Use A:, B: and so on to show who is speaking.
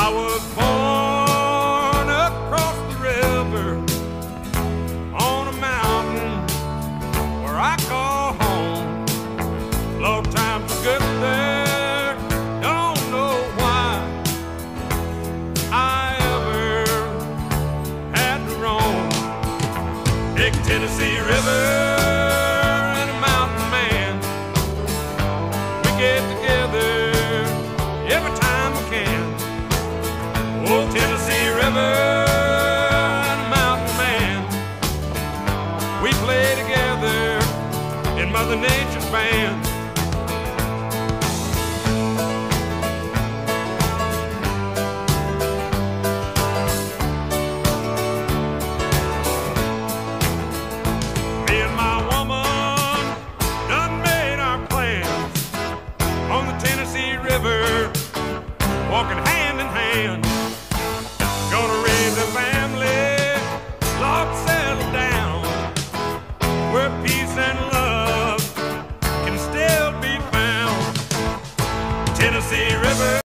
A: I was born across the river on a mountain where I call home. Long times are good there, don't know why I ever had to roam. Big Tennessee River and a mountain man, we get together every time we can. Old Tennessee River and a mountain man, we play together in Mother Nature's band. Me and my woman done made our plans on the Tennessee River, walking hand in hand. Gonna raise a family, Lord, settle down where peace and love